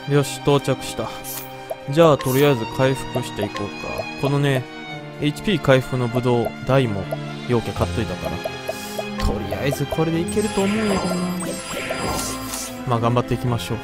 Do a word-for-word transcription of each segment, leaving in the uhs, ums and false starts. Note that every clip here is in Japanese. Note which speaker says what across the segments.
Speaker 1: よし、到着した。じゃあとりあえず回復していこうか。このね エイチピー 回復のブドウ台もようけ買っといたから、とりあえずこれでいけると思うんやけどな。まあ頑張っていきましょ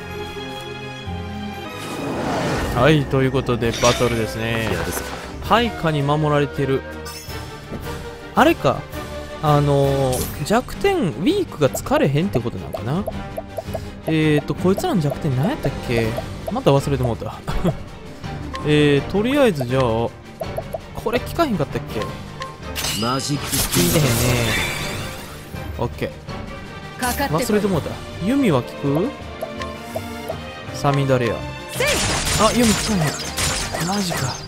Speaker 1: う。はい、ということでバトルですね。配下に守られてる。あれか、あのー、弱点ウィークが疲れへんってことなのかな。えーとこいつらの弱点何やったっけ、また忘れてもうたえー、とりあえずじゃあこれ効かへんかったっけ。
Speaker 2: マジック
Speaker 1: 効いてへんね。オッケー、忘れてもうた。弓は効く。サミダレア。あ、弓効かへん。マジか。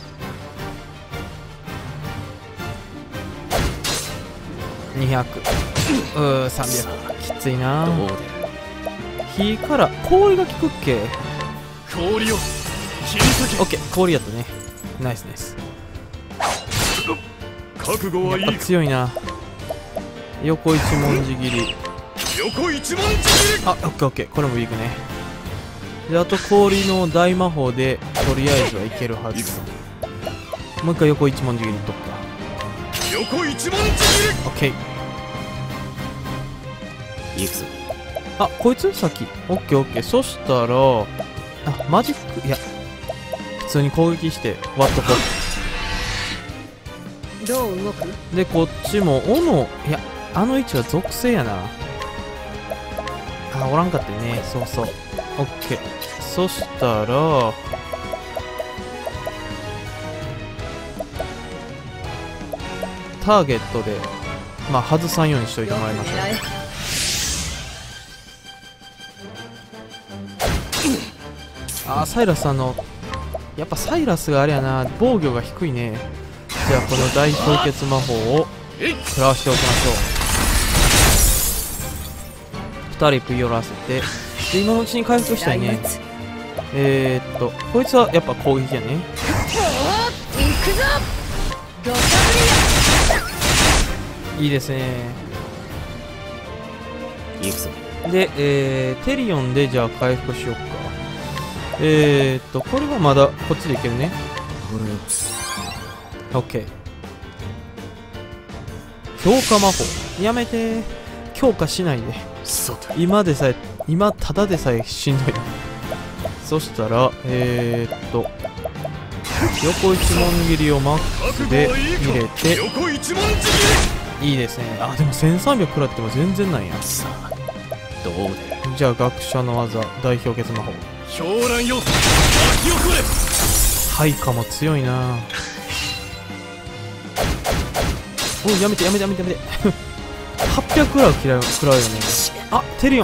Speaker 1: にひゃく、うーさんびゃく、きついな。火から氷が効くっけ。
Speaker 2: 氷を切り裂け。
Speaker 1: オッケー、氷やったね。ナイスナイス。
Speaker 2: 覚悟はいい。
Speaker 1: やっぱ強いな。横一文字切り。
Speaker 2: 横一文字切り。
Speaker 1: あ、オッケーオッケー、これもいくね。で、あと氷の大魔法でとりあえずはいけるはず。もう一回横一文字切りとくか。
Speaker 2: 横一文字切り。
Speaker 1: オッケー。
Speaker 2: いくぞ。
Speaker 1: あ、こいつ先。オッケーオッケー。そしたら、あ、マジック、いや、普通に攻撃して割っとこ
Speaker 3: う。どう動く？
Speaker 1: で、こっちも斧、いや、あの位置は属性やな。あ、おらんかったよね。そうそう。オッケー。そしたら、ターゲットで、まあ、外さんようにしといてもらいましょう。あー、サイラスさんの、やっぱサイラスがあれやな、防御が低いね。じゃあこの大凍結魔法を食らわしておきましょう。ふたり食い寄らせて、で今のうちに回復したいね。えーっとこいつはやっぱ攻撃やね。いいですね。で、えー、テリオンでじゃあ回復しようか。えーっとこれはまだこっちでいけるね。オッケー。強化魔法やめてー。強化しないで。今でさえ今ただでさえしんどい。そしたらえー、っと横一文切りをマックスで入れて、いいですね。あ、でもせんさんびゃく食らっても全然なんや。さあどうで。じゃあ学者の技大氷結魔法。配下も強いな。おい、やめてやめてやめてやめてはっぴゃくくらう食らう食らうよね。あ、テリオン。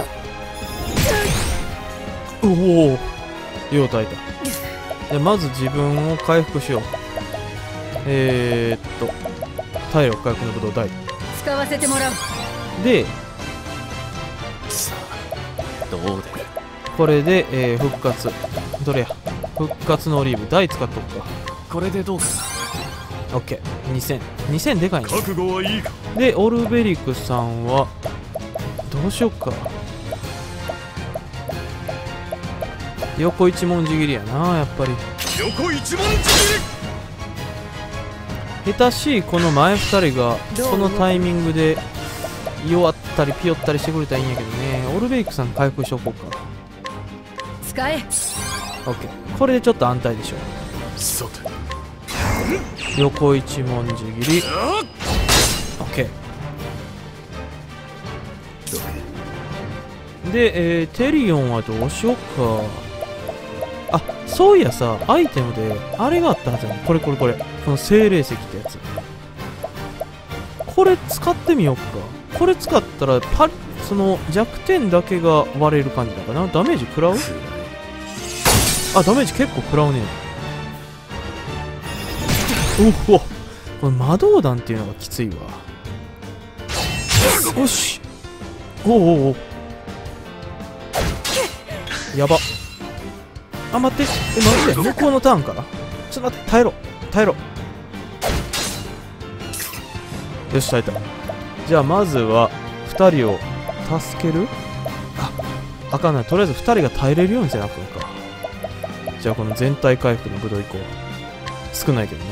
Speaker 1: おお、よう耐えた。でまず自分を回復しよう。えー、っと体力回復のブドウ大
Speaker 3: 使わせてもらう。
Speaker 1: で
Speaker 2: さあどうで。
Speaker 1: これで、えー、復活どれや。復活のオリーブ大使っとくか。
Speaker 2: これでどうかな。
Speaker 1: オッケー。にせんにせんでかいね。
Speaker 2: 覚悟はいいか。
Speaker 1: でオルベリクさんはどうしよっか。横一文字切りやな、やっぱり。
Speaker 2: 横一文字切
Speaker 1: 下手しいこの前ふたりがこのタイミングで弱ったりピヨったりしてくれたらいいんやけどね。オルベリクさん回復しとこうか。
Speaker 3: 使え。
Speaker 1: オッケー。これでちょっと安泰でしょ。
Speaker 2: そうだ。
Speaker 1: 横一文字切り。オッケー。で、えー、テリオンはどうしよっか。あ、そういやさ、アイテムであれがあったはずやね。これこれこれ、この精霊石ってやつ。これ使ってみようか。これ使ったらパリ、その弱点だけが割れる感じだかな。ダメージ食らう。あ、ダメージ結構食らうね。おお、これ魔導弾っていうのがきついわ。よし。おおおお、やば。あ、待って。え、待って。向こうのターンからちょっと待って。耐えろ耐えろ。よし、耐えた。じゃあまずはふたりを助ける。あ、あかんない。とりあえずふたりが耐えれるようにせなあかんか。 じゃあこの全体回復のブドウいこう。少ないけどね。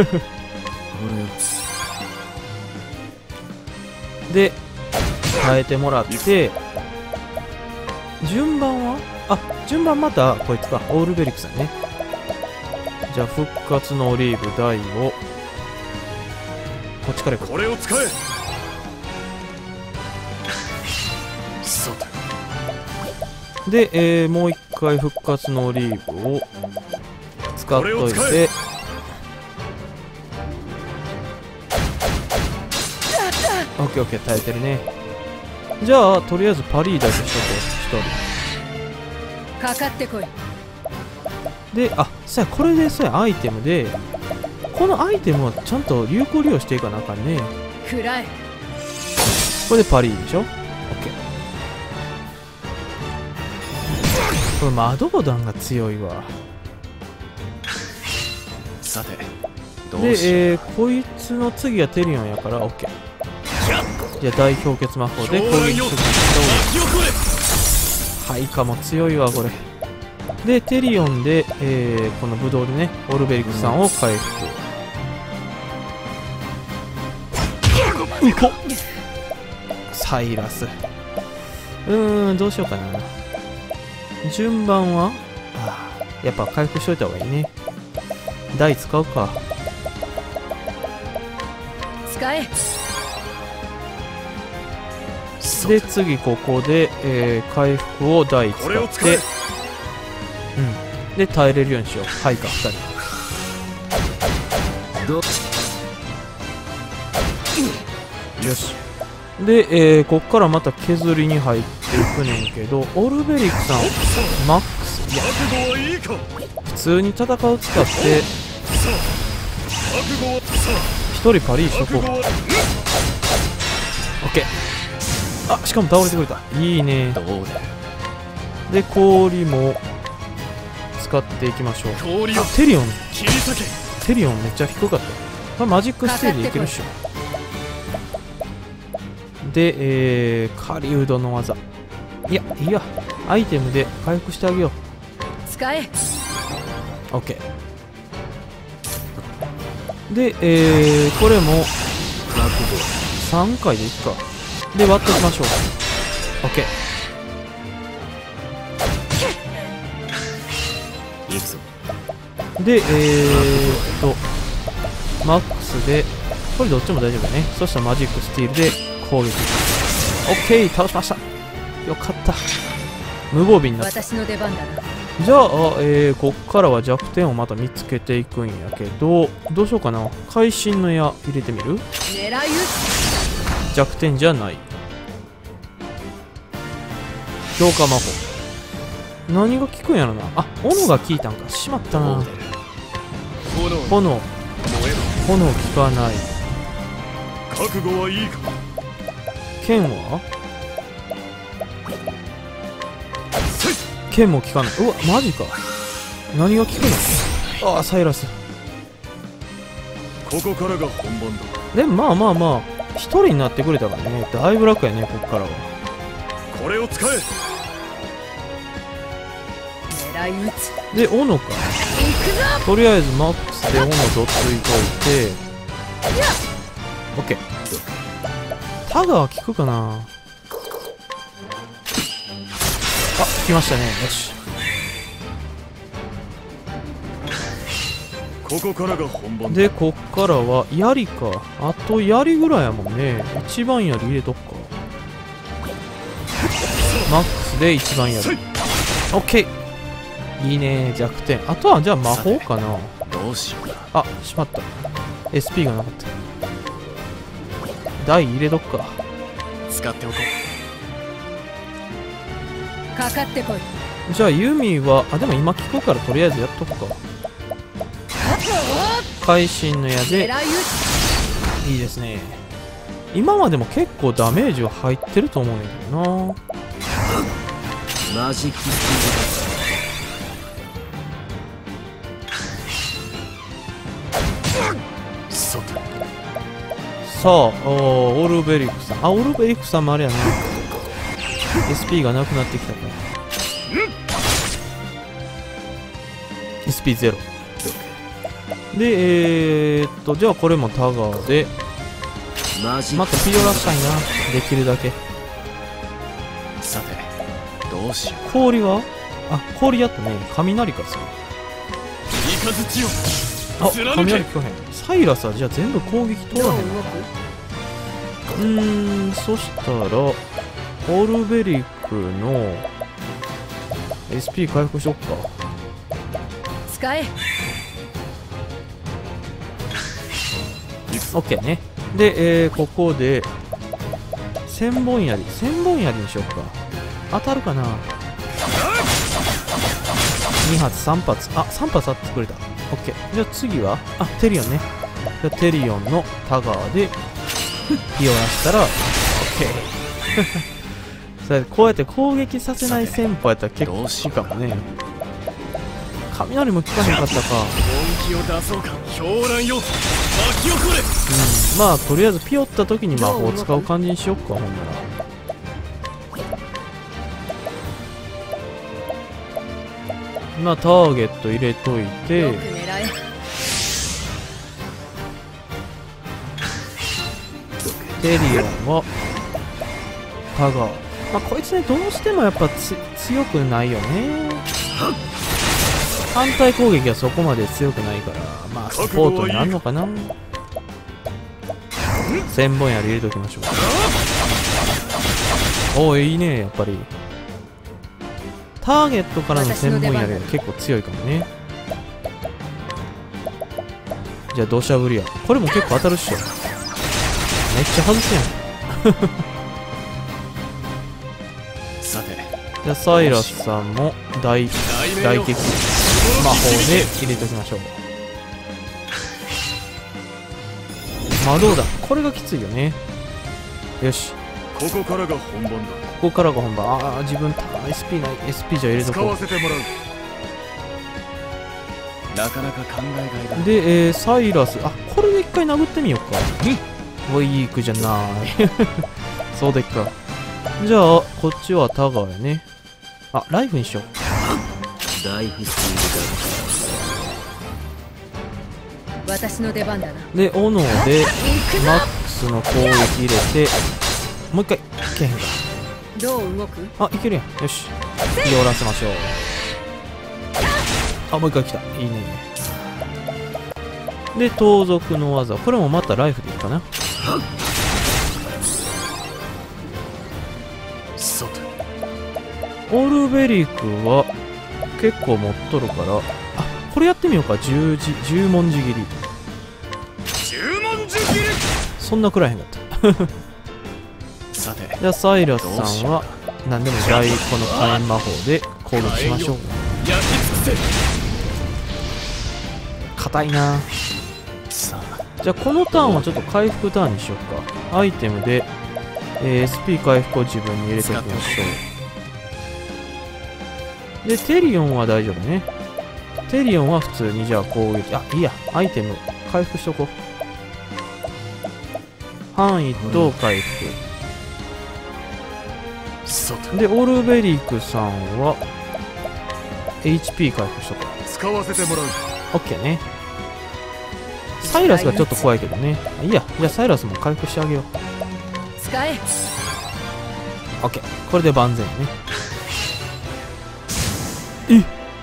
Speaker 1: で変えてもらって、順番はあ順番またこいつか、オールベリックさんね。じゃあ復活のオリーブ大をこっちから行こう。
Speaker 2: これを使え。そうだ。
Speaker 1: で、えー、もう一回復活のオリーブを使っといて、オッケーオッケー、耐えてるね。じゃあとりあえずパリーだけしとこう。一
Speaker 3: かかってこい。
Speaker 1: 人で、あさあこれでさアイテムで、このアイテムはちゃんと有効利用していかなあかんね。
Speaker 3: くらえ。
Speaker 1: これでパリーでしょ。オッケー。これ魔導弾が強いわ。
Speaker 2: さてど
Speaker 1: で、
Speaker 2: うしよう。
Speaker 1: えー、こいつの次はテリオンやから OK。 じゃあ大氷結魔法で攻撃する。ハイカも強いわこれで。テリオンで、えー、このブドウでねオルベリックさんを回復。うこっサイラス。うーんどうしようかな。順番はあやっぱ回復しといた方がいいね。台使うか。
Speaker 3: 使え。
Speaker 1: で次ここで、えー、回復を台使って、うんで耐えれるようにしよう。はいかふたりよし。で、えー、こっからまた削りに入っていくねんけど、オルベリックさんマックス、いや普通に戦う使ってひとりパリーしとこう。オッケー。あしかも倒れてくれた。いいね。
Speaker 2: どうだ。
Speaker 1: で氷も使っていきましょう。あテリオンテリオンめっちゃ低かった。これマジックステージでいけるっしょ。で、えー、狩人の技、いやいいやアイテムで回復してあげよう。
Speaker 3: 使え。
Speaker 1: OK で、えー、これもさんかいでいくか。で割っておきましょう。 OK で、えーっとマックスでこれどっちも大丈夫だね。そしたらマジックスティールで攻撃。 OK 倒しました。よかった。無防備になった。
Speaker 3: 私の出番だな。
Speaker 1: じゃあ、えー、こっからは弱点をまた見つけていくんやけど、どうしようかな。会心の矢入れてみる。
Speaker 3: 狙い撃つ。
Speaker 1: 弱点じゃない。強化魔法何が効くんやろな。あ斧が効いたんか。しまったな。炎炎効かない。
Speaker 2: 覚悟はいいか。
Speaker 1: 剣は剣も効かない。うわマジか。何が効くの。ああサイラス。
Speaker 2: ここからが本番だ。
Speaker 1: でもまあまあまあ一人になってくれたからね。だいぶ楽やねこっからは。
Speaker 2: これを使え。
Speaker 3: 狙い撃つ。
Speaker 1: で斧か。とりあえずマックスで斧どついといて OK。 タガは効くかな。あ来ましたね。よし
Speaker 2: ここからが本番だ。
Speaker 1: でこっからは槍か。あと槍ぐらいやもんね。一番槍入れとくか。マックスで一番槍 OK。 いいね。弱点。あとはじゃあ魔法かな。
Speaker 2: どうしようか。
Speaker 1: あしまった。 エスピー がなかった。台入れとくか。
Speaker 2: 使っておこ
Speaker 3: う。かかってこい。
Speaker 1: じゃあユミはあでも今聞くからとりあえずやっとくか。会心の矢でいいですね。今までも結構ダメージは入ってると思うんだけどな。
Speaker 2: マジックス
Speaker 1: さあオルベリックさん。あオルベリックさんもあれやな エスピー がなくなってきたから。 エスピーゼロ で、えーっとじゃあこれもタガーで
Speaker 2: マジ
Speaker 1: またピオラしたいな、できるだけ。
Speaker 2: さてどうしよ
Speaker 1: 氷はあ、氷やったね。雷かそれ。
Speaker 2: う。雷よ
Speaker 1: あ、
Speaker 2: 貫け
Speaker 1: 雷聞こえへん。サイラスはじゃあ全部攻撃通らへんの。
Speaker 3: どう動く？
Speaker 1: うーん、そしたらオルベリックの エスピー 回復しよっか。
Speaker 3: 使え。
Speaker 1: オッケーね。で、えー、ここで千本槍千本槍にしよっか。当たるかな。に発さん発、あ、さん発あってくれた。オッケー。じゃあ次はあ、テリオンね。じゃあテリオンのタガーでピオラしたらオッケー。それこうやって攻撃させない戦法やったら結構効くかもね。雷も効かへんかったか。
Speaker 2: 本気を出そうか。狂乱よ巻き起これ。
Speaker 1: うん、まあとりあえずピヨった時に魔法を使う感じにしよっか。ほんならまあターゲット入れといて、
Speaker 3: よく狙え。
Speaker 1: テリオンはタガー。まあこいつね、どうしてもやっぱつ強くないよね。反対攻撃はそこまで強くないから、まあサポートになるのかな。千本槍入れときましょう。おお、いいね。やっぱりターゲットからの千本槍が結構強いかもね。じゃあ土砂降りや。これも結構当たるっしょ。めっちゃ外すやん。
Speaker 2: さて
Speaker 1: じゃあサイラスさんも大大撃魔法で入れておきましょう。まあどうだ、これがきついよね。よし、
Speaker 2: ここからが本番だ。
Speaker 1: ここからが本番。ああ、自分 エスピー ない。 エスピー じゃ入れと
Speaker 2: 使
Speaker 1: こ
Speaker 2: わせてもらう。なかなか考えがいだ。
Speaker 1: う。で、えー、サイラス、あ、これで一回殴ってみようか。ウィークじゃない。そうでっか。じゃあこっちはタガーやね。あ、ライフにしよう。
Speaker 2: ライフス
Speaker 3: 私の出番だな。
Speaker 1: で、斧で
Speaker 3: 行くぞ。
Speaker 1: マックスの攻撃入れて、もう一回けへんか。
Speaker 3: どう動く？
Speaker 1: あ、いけるやん。よし、ピオらせましょう。あ、もう一回来た。いいね。で、盗賊の技、これもまたライフでいいかな。
Speaker 2: さて
Speaker 1: オルベリクは結構持っとるから、あ、これやってみようか。十字十文字切り。
Speaker 2: 十文字切り。
Speaker 1: そんなくらいへんかった。
Speaker 2: さて
Speaker 1: じゃあサイラスさんは何でも大この火炎魔法で攻撃しましょう。
Speaker 2: 焼き尽く
Speaker 1: 硬いな。
Speaker 2: せ。さあ
Speaker 1: じゃあこのターンはちょっと回復ターンにしようか。アイテムで、えー、エスピー 回復を自分に入れておきましょう。でテリオンは大丈夫ね。テリオンは普通にじゃあ攻撃、あ、いいや、アイテム回復しとこう。範囲と回復、
Speaker 2: さて
Speaker 1: でオルベリクさんは エイチピー 回復しとこう。
Speaker 2: 使わせてもらう。
Speaker 1: オッケーね。サイラスがちょっと怖いけどね。いいや、じゃあサイラスも回復してあげよう。
Speaker 3: 使え。
Speaker 1: オッケー、これで万全やね。え、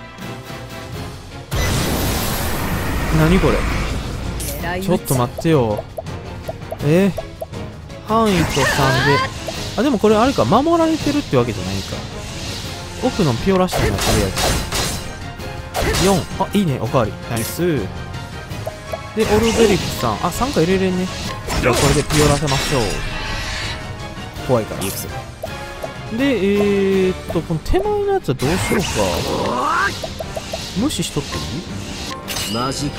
Speaker 1: 何これ。
Speaker 3: 狙い撃つ。
Speaker 1: ちょっと待ってよ。えー、範囲とさんで、あ、でもこれあれか、守られてるってわけじゃないか。奥のピオラしたのとりあえずよん、あ、いいね、おかわりナイスで。オルベリクさん、あ、さんか入れれんね。じゃあこれでピオラせましょう。怖いから。で、えーっとこの手前のやつはどうしようか。無視しとっていい？
Speaker 2: マジック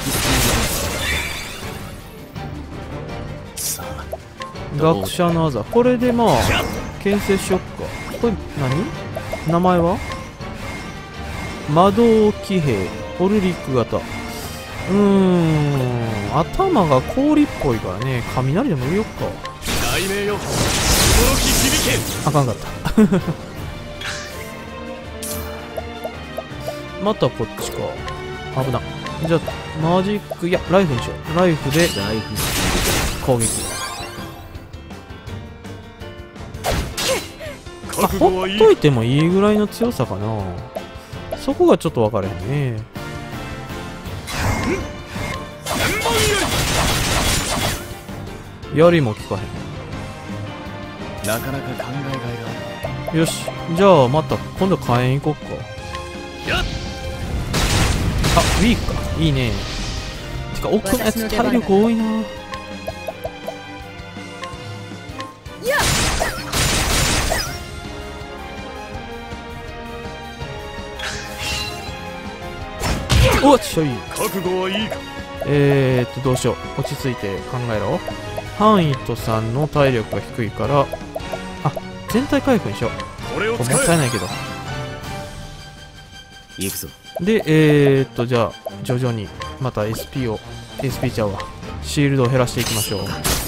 Speaker 2: スピード。さあ
Speaker 1: 学者の技、これでまあ牽制しよっか。これ何？名前は魔導騎兵オルリック型。うーん、頭が氷っぽいからね、雷でも入れよっか。
Speaker 2: 雷鳴よ驚き響け。
Speaker 1: あかんかったまたこっちか。 危な。じゃあマジック、いやライフにしよう。ライフで
Speaker 2: ライフ
Speaker 1: 攻撃。あ、ほっといてもいいぐらいの強さかな。そこがちょっと分からへんね。槍も効かへん。
Speaker 2: なかなか考えがいがある。
Speaker 1: よし、じゃあまた今度火炎行こっか。あ、ウィークか。いいね。てか奥のやつ体力多いな。おっしょい。
Speaker 2: 覚悟はいいか。
Speaker 1: えーっとどうしよう。落ち着いて考えろ。ハンイトさんの体力が低いから、あ、全体回復にしよう。
Speaker 2: これを
Speaker 1: これもったいないけど。
Speaker 2: 行くぞ。
Speaker 1: で、えー、っとじゃあ徐々にまた エスピー を エスピー ちゃうわ、シールドを減らしていきましょう。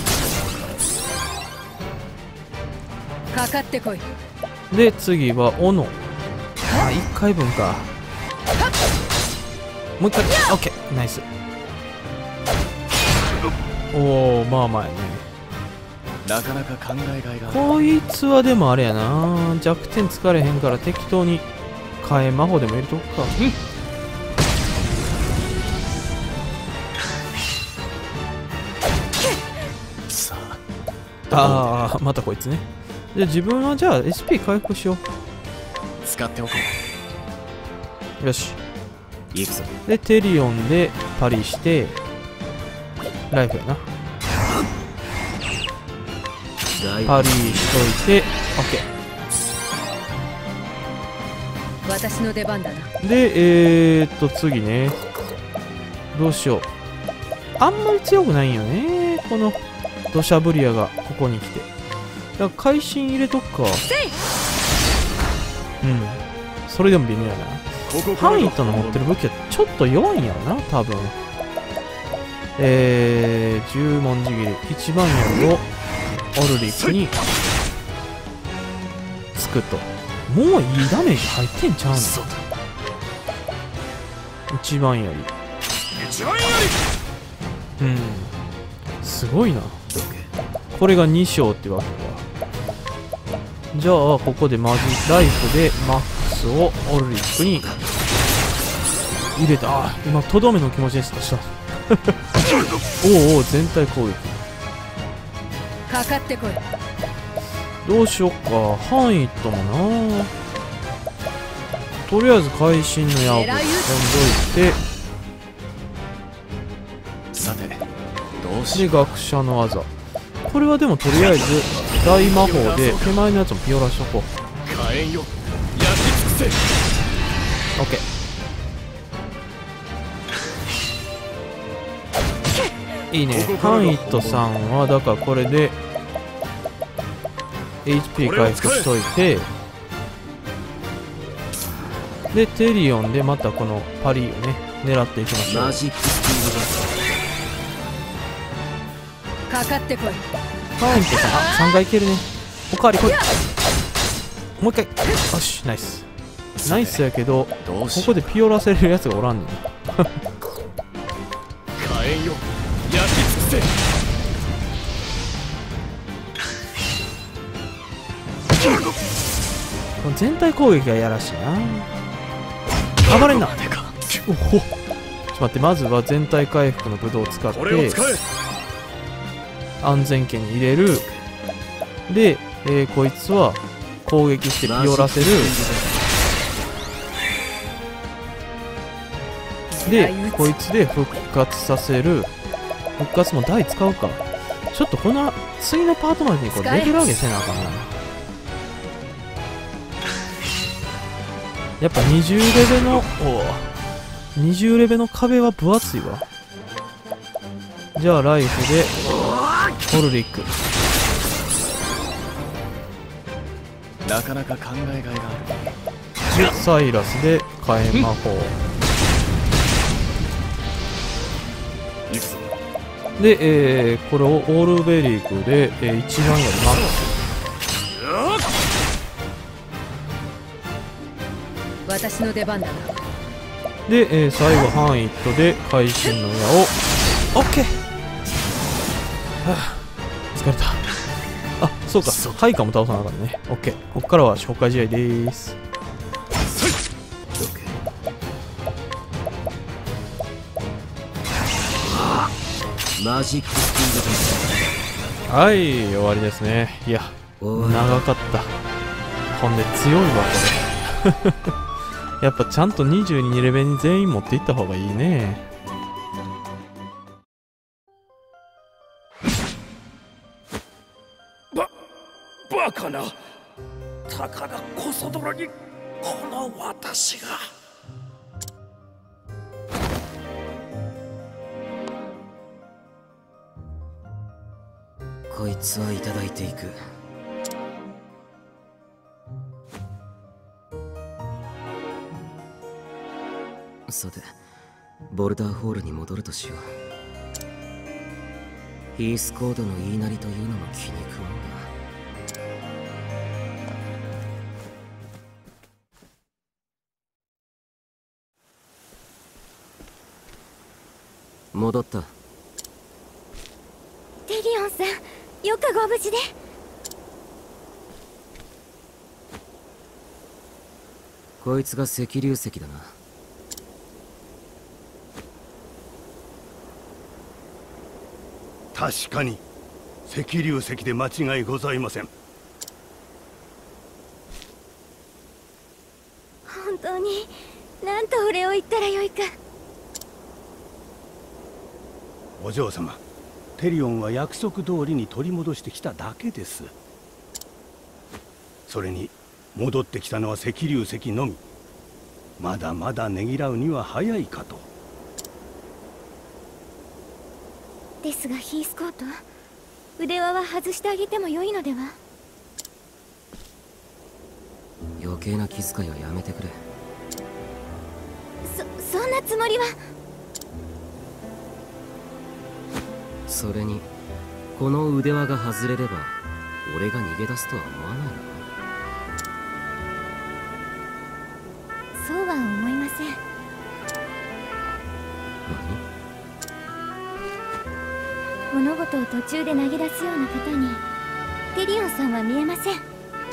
Speaker 3: かかってこい。
Speaker 1: で次は斧。あ、いっかいぶんか。もう一回。オッケー、ナイス。おお、まあまあやね。
Speaker 2: なかなか考えがいがある。
Speaker 1: こいつはでもあれやな、弱点疲れへんから適当に火炎魔法でも入れとくか。
Speaker 2: さ
Speaker 1: ああ、またこいつね。で自分はじゃあ エスピー 回復しよ
Speaker 2: 使っておこ
Speaker 1: う。よし。
Speaker 2: う。行くぞ。
Speaker 1: でテリオンでパリしてライフやな。パリしといて OK。
Speaker 3: 私の出番だな。
Speaker 1: でえー、っと次ね、どうしよう。あんまり強くないんよね、この土砂降りアがここに来て。だから会心入れとくか。うん、それでも微妙やな。ハンイトの持ってる武器はちょっと弱いんやろな多分。えー、十文字切り一番槍をオルリックにつくと、もういいダメージ入ってんちゃうの。一番槍、
Speaker 2: 一番や
Speaker 1: うん、すごいな。これがに章ってわけか。じゃあここでマジライフでマックスをオルリックに入れた。あ、今とどめの気持ちでしたおうおう、全体攻撃。
Speaker 3: かかってこい。
Speaker 1: どうしよっか。ハンイットもな、とりあえず会心の矢をぶっ飛んどいて、
Speaker 2: さてどうし
Speaker 1: で
Speaker 2: よう。
Speaker 1: 学者の技。これはでもとりあえず大魔法で手前のやつもピオラしとこう。
Speaker 2: 火炎よ、焼き尽くせ。
Speaker 1: オッケー、いいね。ハンイットさんはだからこれで エイチピー 回復しといて、でテリオンでまたこのパリをね狙っていきましょう。
Speaker 2: マジックスピードだ。
Speaker 3: かかってこい。
Speaker 1: ハンイットさん、あ、さんかいいけるね。おかわり来い。もう一回。よし、ナイスナイスやけど、こ
Speaker 2: どうしよう。
Speaker 1: こでピオラせれるやつがおらんねん。
Speaker 2: 火炎よ、焼き尽くせ。
Speaker 1: この全体攻撃がやらしいな。暴れんな。
Speaker 2: でか。
Speaker 1: おほ、ちょっと待って、まずは全体回復のブドウを使って
Speaker 2: これを使え。
Speaker 1: 安全圏に入れる。で、えー、こいつは攻撃してピオラせる。でこいつで復活させる。復活も大使うか。ちょっとこの次のパートまでにこれレベル上げせなあかんな。やっぱにじゅうレベのおにじゅうレベの壁は分厚いわ。じゃあライフでオルリック。
Speaker 2: なかなか考えがいがあ
Speaker 1: でサイラスで火炎魔法
Speaker 2: る。行くぞ。
Speaker 1: で、えー、これをオールベリークで、えー、一番やりマックス。
Speaker 3: 私の出番だな。
Speaker 1: で、えー、最後ハンイットで会心の矢を OK。 はあ疲れた。あ、そうか、ハイカも倒さなかったね。 OK。 ここからは消化試合でーす。
Speaker 2: マジックスピード。
Speaker 1: はい、終わりですね。いや長かった。ほんで強いわこれやっぱちゃんとにじゅうにレベルに全員持っていった方がいいね。
Speaker 4: ば、バカな。たかがコソ泥にこの私が。
Speaker 2: こいつはいただいていく。さて、ボルダーホールに戻るとしよう。ヒースコードの言いなりというのも気に食わんが。戻った。
Speaker 5: テリオンさん、よくご無事で。
Speaker 2: こいつが赤竜石だな。
Speaker 6: 確かに赤竜石で間違いございません。
Speaker 5: 本当に何とお礼を言ったらよいか。
Speaker 6: お嬢様、テリオンは約束通りに取り戻してきただけです。それに戻ってきたのは赤竜石のみ。まだまだねぎらうには早いかと。
Speaker 5: ですがヒースコート、腕輪は外してあげてもよいのでは。
Speaker 2: 余計な気遣いはやめてくれ。
Speaker 5: そ、そんなつもりは。
Speaker 2: それにこの腕輪が外れれば俺が逃げ出すとは思わないのか。
Speaker 5: そうは思いません。
Speaker 2: 何？
Speaker 5: 物事を途中で投げ出すような方にテリオンさんは見えません。こ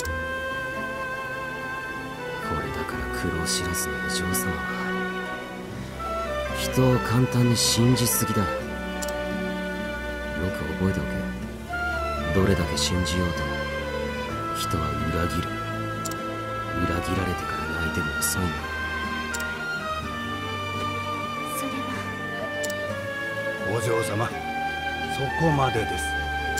Speaker 2: れだから苦労知らずのお嬢様は人を簡単に信じすぎだ。よく覚えておけ。どれだけ信じようとも人は裏切る。裏切られてから泣いても遅いんだ。
Speaker 5: それは。
Speaker 6: お嬢様、そこまでです。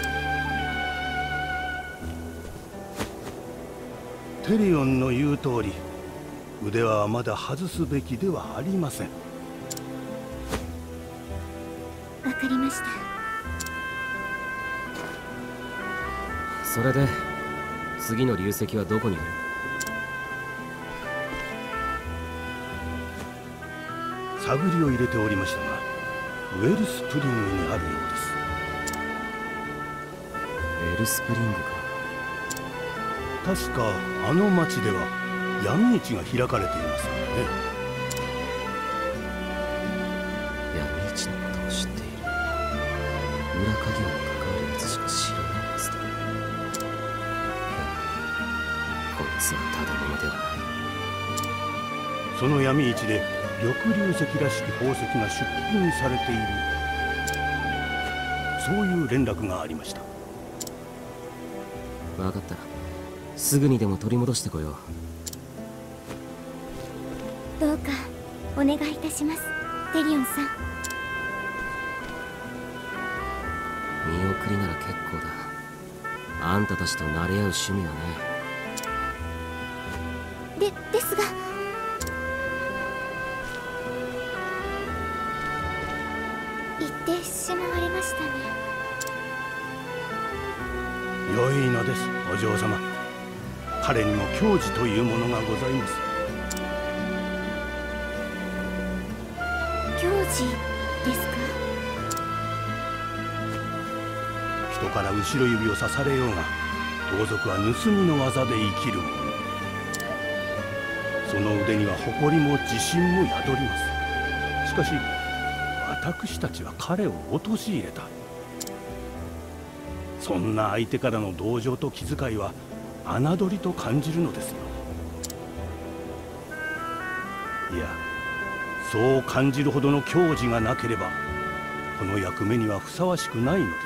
Speaker 6: テリオンの言う通り、腕輪はまだ外すべきではありません。
Speaker 5: わかりました。
Speaker 2: それで次の流石はどこにある？
Speaker 6: 探りを入れておりましたが、ウェルスプリングにあるようです。
Speaker 2: ウェルスプリングか。
Speaker 6: 確かあの町では闇市が開かれていますよね。
Speaker 2: 闇市のことを知っている。裏稼業に関わるやつしか知らないやつだ。いや、こいつはただ者ではない。
Speaker 6: その闇市で緑流石らしき宝石が出品されている、そういう連絡がありました。
Speaker 2: 分かった。すぐにでも取り戻してこよ
Speaker 5: どうかお願いいたします、テリオンさん。
Speaker 2: 見送りなら結構だ。あんたたちと馴れ合う趣味はない。
Speaker 5: で、ですが言ってしまわれましたね。
Speaker 6: 良いのです、お嬢様。彼にも矜持というものがございます。
Speaker 5: 矜持ですか？
Speaker 6: 人から後ろ指を刺されようが、盗賊は盗みの技で生きるもの。 その腕には誇りも自信も宿ります。しかし私たちは彼を陥れた。そんな相手からの同情と気遣いは侮りと感じるのですよ。いや、そう感じるほどの矜持がなければこの役目にはふさわしくないのです。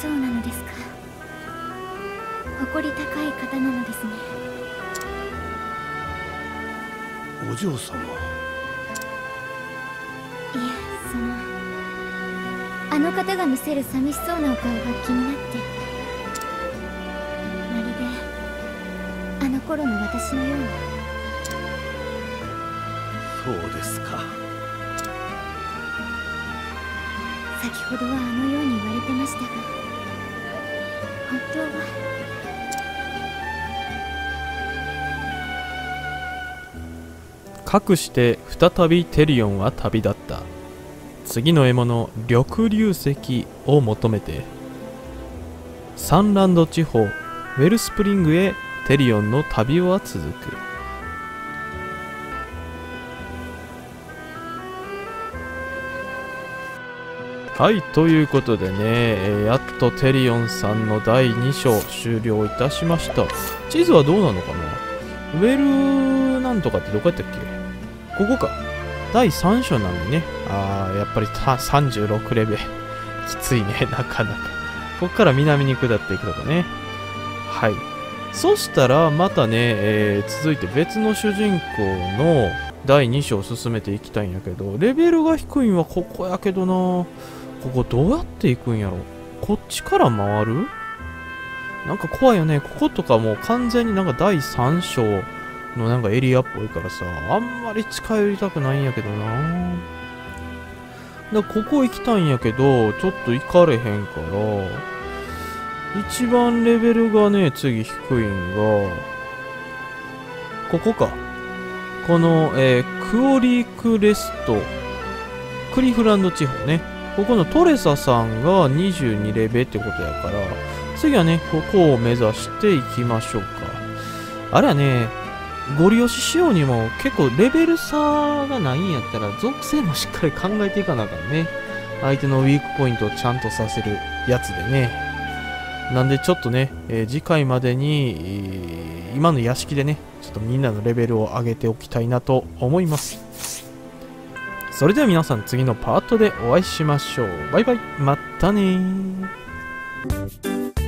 Speaker 5: そうなのですか。誇り高い方なのですね。
Speaker 6: お嬢様。
Speaker 5: いえ、そのあの方が見せる寂しそうなお顔が気になって、まるであの頃の私のような。
Speaker 6: そうですか。
Speaker 5: 先ほどはあのように言われてましたが、本当は。
Speaker 1: かくして再びテリオンは旅立った。次の獲物緑竜石を求めてサンランド地方ウェルスプリングへテリオンの旅は続く。はい、ということでね、えーやっとテリオンさんのだいに章終了いたしました。地図はどうなのかな。ウェルなんとかってどこやったっけ。ここか。だいさん章なのにね。あー、やっぱりたさんじゅうろくレベル。きついね、なかなか。ここから南に下っていくとかね。はい。そしたら、またね、えー続いて別の主人公のだいに章を進めていきたいんやけど、レベルが低いんはここやけどな。ここどうやって行くんやろ。こっちから回る？なんか怖いよね。こことかもう完全になんかだいさん章のなんかエリアっぽいからさ、あんまり近寄りたくないんやけどな。だからここ行きたいんやけど、ちょっと行かれへんから、一番レベルがね、次低いんが、ここか。この、えー、クオリークレスト、クリフランド地方ね。ここのトレサさんがにじゅうにレベルってことやから、次はね、ここを目指していきましょうか。あれはね、ゴリ押ししようにも結構レベル差がないんやったら、属性もしっかり考えていかなあかんね。相手のウィークポイントをちゃんとさせるやつでね。なんでちょっとね、えー次回までに、えー今の屋敷でね、ちょっとみんなのレベルを上げておきたいなと思います。それでは皆さん次のパートでお会いしましょう。バイバイ。またねー。